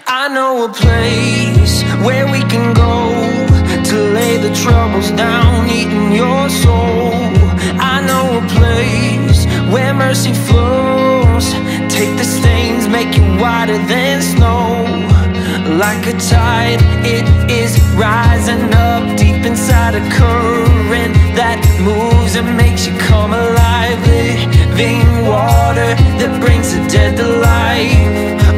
I know a place where we can go to lay the troubles down, eating your soul. I know a place where mercy flows. Take the stains, make it whiter than snow. Like a tide, it is rising up deep inside a current that moves and makes you come alive. Living water that brings the dead to life.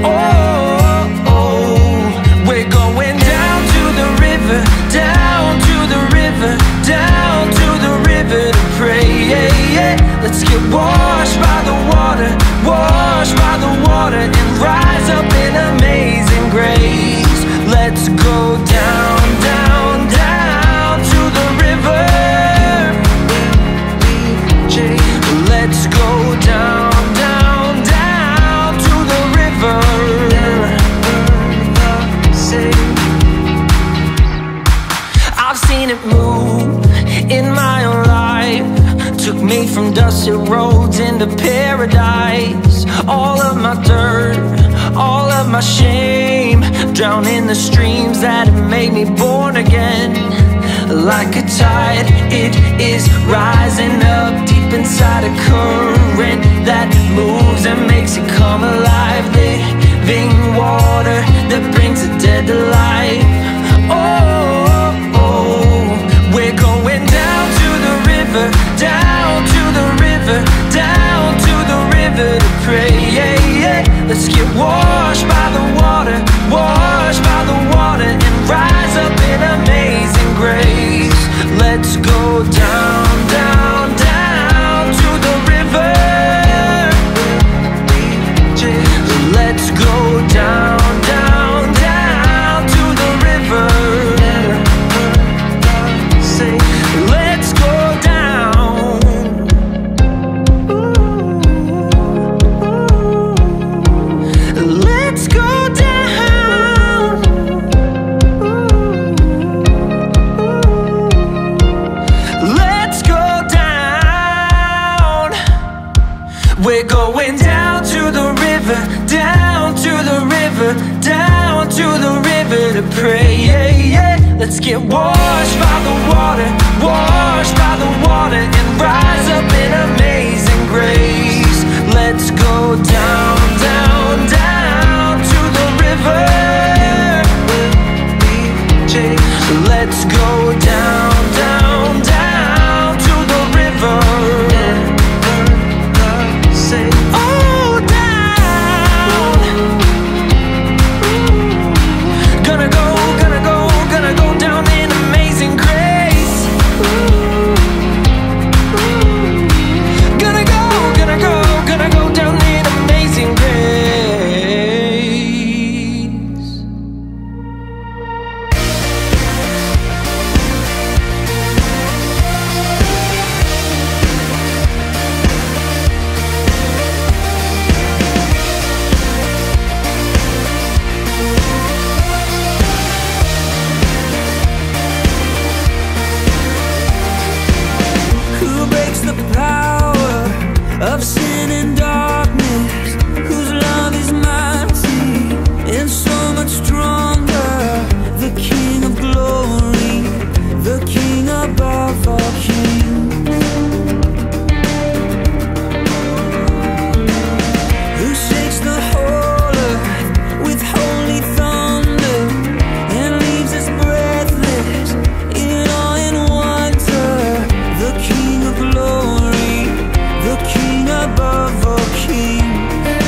Oh, we're going down to the river, down to the river, down to the river to pray. Let's get washed by the water, washed by the water, and rise up in amazing grace. Let's go down, down, down to the river. Let's go down, down, down to the river. I've seen it move in my own life. Took me from dusty roads into paradise. All of my dirt, all of my shame, drown in the streams that have made me born again. Like a tide, it is rising up deep inside a current that moves and makes it come alive. Living water that brings the dead to life. Oh, we're going down to the river, down to the river, down to the river to pray. Let's get washed by the water, washed by the water, and rise up in amazing grace. Let's go down, down, down to the river. Let's go down, down, down to the river. Let's go down. Let's go down. Let's go down. We're going down to the river, down to the river, down to the river to pray. Let's get washed by the water, washed by the water, and rise up in amazing grace. Let's go down, down, down to the river. Let's go down, down, down to the river. Oh, down. Gonna go, gonna go, gonna go down in amazing grace. Gonna go, gonna go, gonna go down in amazing grace. Who breaks the power of sin and darkness? Whose love is mighty and so much stronger? The King of glory, the King above all kings. Who shakes the whole earth with holy thunder and leaves us breathless in awe and wonder? The King of glory, the King above all kings.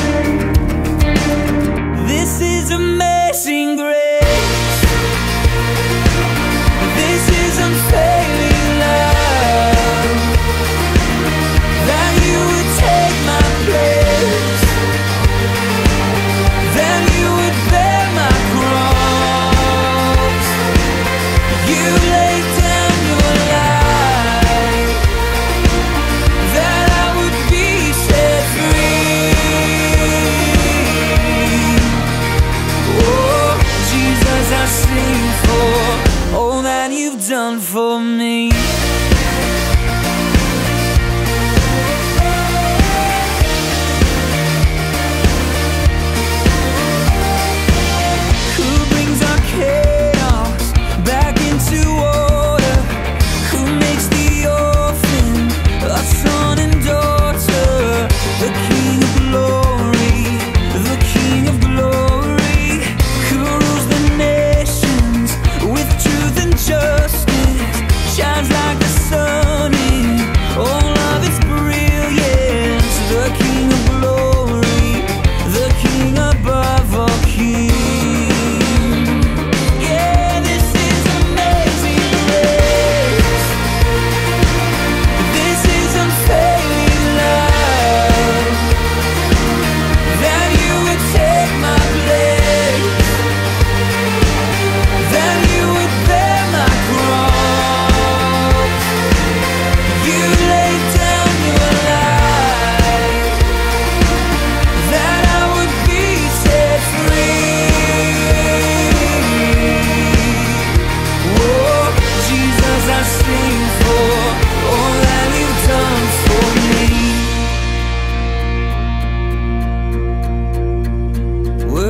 This is amazing grace. This is unfailing love. That you would take my place, that you would bear my cross. You laid down your life, that I would be set free. Oh, Jesus, I sing for all that you've done for me.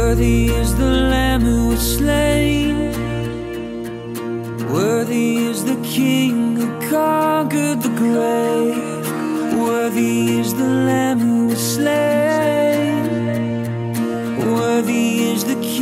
Worthy is the Lamb who was slain. Worthy is the King who conquered the grave. Worthy is the Lamb who was slain. Worthy is the King